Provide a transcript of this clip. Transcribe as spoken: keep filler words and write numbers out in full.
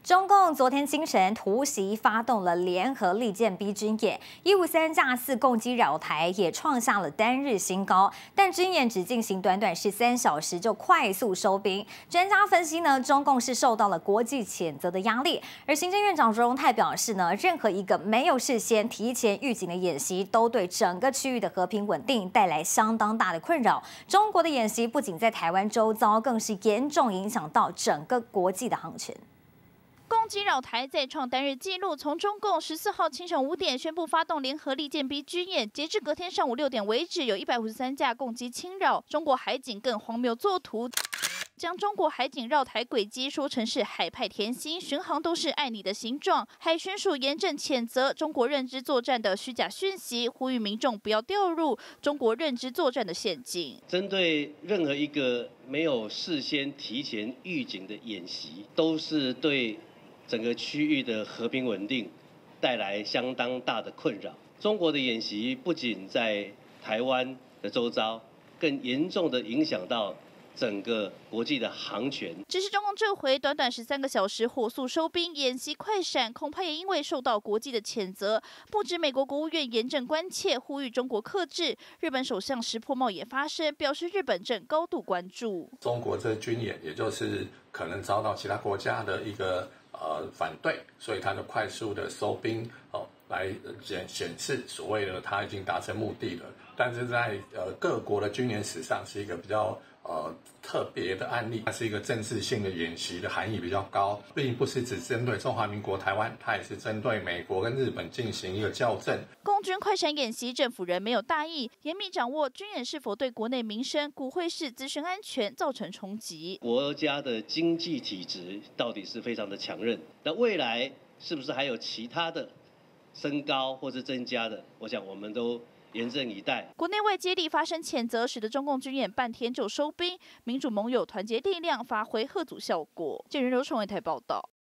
中共昨天清晨突袭发动了联合利剑逼军演，一五三架次共机扰台，也创下了单日新高。但军演只进行短短十三小时就快速收兵。专家分析呢，中共是受到了国际谴责的压力。而行政院长卓荣泰表示呢，任何一个没有事先提前预警的演习，都对整个区域的和平稳定带来相当大的困扰。中国的演习不仅在台湾周遭，更是严重影响到整个国际的航权。 攻击扰台再创单日纪录，从中共十四号清晨五点宣布发动联合利剑逼军演，截至隔天上午六点为止，有一百五十三架共机侵扰。中国海警更荒谬作图，将中国海警绕台轨迹说成是海派甜心，巡航都是爱你的形状。海巡署严正谴责中国认知作战的虚假讯息，呼吁民众不要掉入中国认知作战的陷阱。 针对任何一个没有事先提前预警的演习，都是对 整个区域的和平稳定带来相当大的困扰。中国的演习不仅在台湾的周遭，更严重的影响到 整个国际的航权， 只是中共这回短短十三个小时火速收兵，演习快闪，恐怕也因为受到国际的谴责。不止美国国务院严正关切，呼吁中国克制。日本首相石破茂也发声，表示日本正高度关注中国这军演，也就是可能遭到其他国家的一个 呃，反对，所以他就快速的收兵哦，来显显示所谓的他已经达成目的了。但是在呃各国的军演史上是一个比较呃特别的案例，它是一个正式性的演习的含义比较高，并不是只针对中华民国台湾，它也是针对美国跟日本进行一个校正。 共军快闪演习，政府人没有大意，严密掌握军演是否对国内民生、股汇市资讯安全造成冲击。 国家的经济体制到底是非常的强韧，那未来是不是还有其他的升高或是增加的？我想我们都 严阵以待。 国内外接力发生谴责，使得中共军演半天就收兵，民主盟友团结力量发挥吓阻效果。见人刘崇伟台报道。